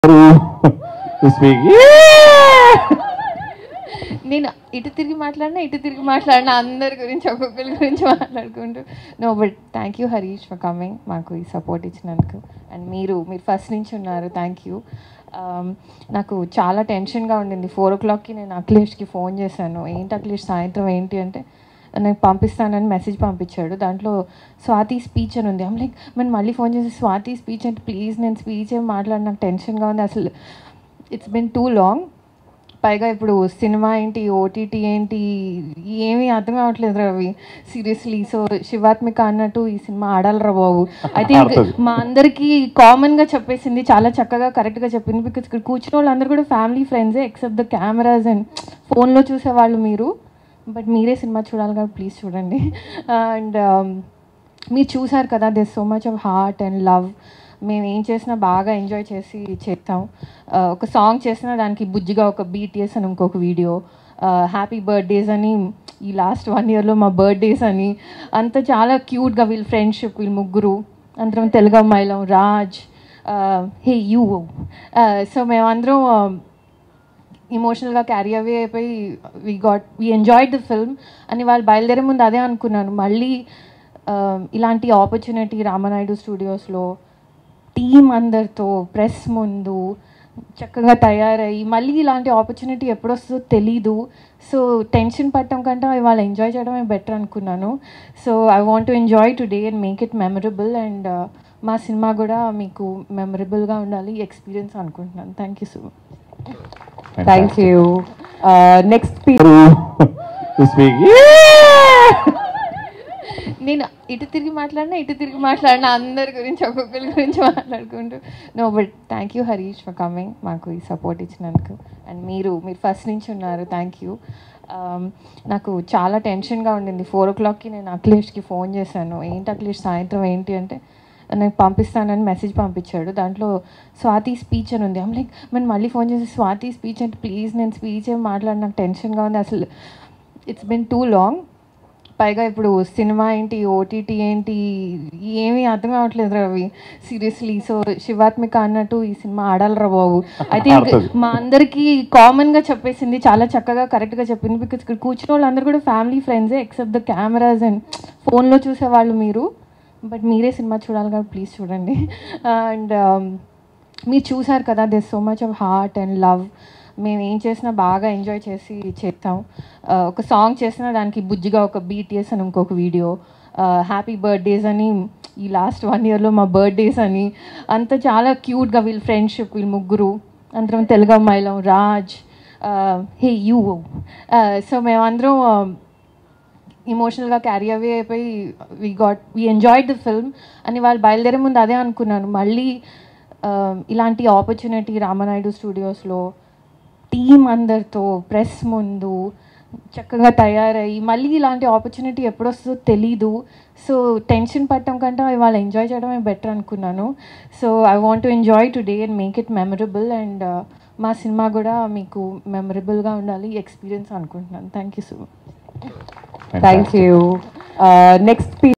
to speak. నేను ఇటు తిరిగి మాట్లాడినా అందరి గురించి ఒక్కొక్కరి గురించి మాట్లాడుకుంటూ no but thank you Harish for coming మాకు ఈ సపోర్ట్ ఇచ్చినందుకు అండ్ మీరు ఫస్ట్ నుంచి ఉన్నారు థ్యాంక్ యూ. నాకు చాలా టెన్షన్గా ఉండింది 4 o'clockకి నేను అఖిలేష్కి ఫోన్ చేశాను. ఏంటి అఖిలేష్ సాయంత్రం ఏంటి అంటే నాకు పంపిస్తానని మెసేజ్ పంపించాడు. దాంట్లో స్వాతి స్పీచ్ అని ఉంది. లైక్ నేను మళ్ళీ ఫోన్ చేసి స్వాతి స్పీచ్ అంటే ప్లీజ్ నేను స్పీచ్ ఏం మాట్లాడి నాకు టెన్షన్గా ఉంది అసలు ఇట్స్ బిన్ టూ లాంగ్. పైగా ఇప్పుడు సినిమా ఏంటి ఓటీటీ ఏంటి ఏమీ అర్థం కావట్లేదు రవి సీరియస్లీ. సో శివాత్మిక అన్నట్టు ఈ సినిమా ఆడాలరా బాబు. ఐ థింక్ మా అందరికీ కామన్గా చెప్పేసింది, చాలా చక్కగా కరెక్ట్గా చెప్పింది. బికాజ్ ఇక్కడ కూర్చున్న వాళ్ళందరూ కూడా ఫ్యామిలీ ఫ్రెండ్సే ఎక్సెప్ట్ ద కెమెరాస్ అండ్ ఫోన్లో చూసేవాళ్ళు మీరు. బట్ మీరే సినిమా చూడాలి కాబట్టి ప్లీజ్ చూడండి. అండ్ మీరు చూసారు కదా this so much of heart and love. మేము ఏం చేసినా బాగా ఎంజాయ్ చేసి చేస్తాం. ఒక సాంగ్ చేసినా దానికి బుజ్జిగా ఒక BTS అని ఇంకొక వీడియో, హ్యాపీ బర్త్డేస్ అని ఈ లాస్ట్ 1 yearలో మా బర్త్డేస్ అని అంత చాలా క్యూట్గా వీళ్ళ ఫ్రెండ్షిప్, వీళ్ళు ముగ్గురు అందరం తెలుగు అమ్మాయిలం, రాజ్ హే యూ. సో మేమందరం ఇమోషనల్గా క్యారీ అవే అయిపోయి వీ ఎంజాయ్డ్ ద ఫిల్మ్ అని వాళ్ళు బయలుదేరే ముందు అదే అనుకున్నాను. మళ్ళీ ఇలాంటి ఆపర్చునిటీ రామనాయుడు స్టూడియోస్లో టీం అందరితో ప్రెస్ ముందు చక్కగా తయారయ్యి మళ్ళీ ఇలాంటి ఆపర్చునిటీ ఎప్పుడు వస్తుందో తెలీదు. సో టెన్షన్ పట్టడం కంటే ఇవాళ ఎంజాయ్ చేయడమే బెటర్ అనుకున్నాను. So I want to enjoy today and make it memorable. And మా సినిమా కూడా మీకు మెమరబుల్గా ఉండాలి ఎక్స్పీరియన్స్ అనుకుంటున్నాను. Thank you so much. Thank you. Next speaker To speak. నేను ఇటు తిరిగి మాట్లాడినా అందరి గురించి ఒక్కొక్కరి గురించి మాట్లాడుకుంటూ no but thank you Harish for coming మాకు ఈ సపోర్ట్ ఇచ్చినందుకు అండ్ మీరు ఫస్ట్ నుంచి ఉన్నారు థ్యాంక్ యూ. నాకు చాలా టెన్షన్గా ఉండింది 4 o'clockకి నేను అఖిలేష్కి ఫోన్ చేశాను. ఏంటి అఖిలేష్ సాయంత్రం ఏంటి అంటే నాకు పంపిస్తానని మెసేజ్ పంపించాడు. దాంట్లో స్వాతి స్పీచ్ అని ఉంది. లైక్ నేను మళ్ళీ ఫోన్ చేసి స్వాతి స్పీచ్ అంటే ప్లీజ్ నేను స్పీచ్ ఏం మాట్లాడి నాకు టెన్షన్గా ఉంది అసలు ఇట్స్ బిన్ టూ లాంగ్. పైగా ఇప్పుడు సినిమా ఏంటి ఓటీటీ ఏంటి ఏమీ అర్థం కావట్లేదు రవి సీరియస్లీ. సో శివాత్మిక అన్నట్టు ఈ సినిమా ఆడాలరా బాబు. ఐ థింక్ మా అందరికీ కామన్గా చెప్పేసింది, చాలా చక్కగా కరెక్ట్గా చెప్పింది. బికాజ్ ఇక్కడ కూర్చున్న వాళ్ళందరూ కూడా ఫ్యామిలీ ఫ్రెండ్సే ఎక్సెప్ట్ ద కెమెరాస్ అండ్ ఫోన్లో చూసేవాళ్ళు మీరు. బట్ మీరే సినిమా చూడాలి కాబట్టి ప్లీజ్ చూడండి. అండ్ మీరు చూసారు కదా this so much of heart and love. మేము ఏం చేసినా బాగా ఎంజాయ్ చేసి చేస్తాం. ఒక సాంగ్ చేసినా దానికి బుజ్జిగా ఒక BTS అని ఇంకొక వీడియో, హ్యాపీ బర్త్డేస్ అని ఈ లాస్ట్ 1 yearలో మా బర్త్డేస్ అని అంత చాలా క్యూట్గా వీళ్ళ ఫ్రెండ్షిప్, వీళ్ళ ముగ్గురు అందరం తెలుగు అమ్మాయిలం, రాజ్ హే యూ. సో మేమందరం ఇమోషనల్గా క్యారీ అవే అయిపోయి వీ ఎంజాయ్డ్ ద ఫిల్మ్ అని వాళ్ళు బయలుదేరే ముందు అదే అనుకున్నాను. మళ్ళీ ఇలాంటి ఆపర్చునిటీ రామనాయుడు స్టూడియోస్లో టీం అందరితో ప్రెస్ ముందు చక్కగా తయారయ్యి మళ్ళీ ఇలాంటి ఆపర్చునిటీ ఎప్పుడు వస్తుందో తెలీదు. సో టెన్షన్ పట్టడం కంటే ఇవాళ ఎంజాయ్ చేయడమే బెటర్ అనుకున్నాను. So I want to enjoy today and make it memorable. And మా సినిమా కూడా మీకు మెమరబుల్గా ఉండాలి ఎక్స్పీరియన్స్ అనుకుంటున్నాను. Thank you so much. Thank you. Next speaker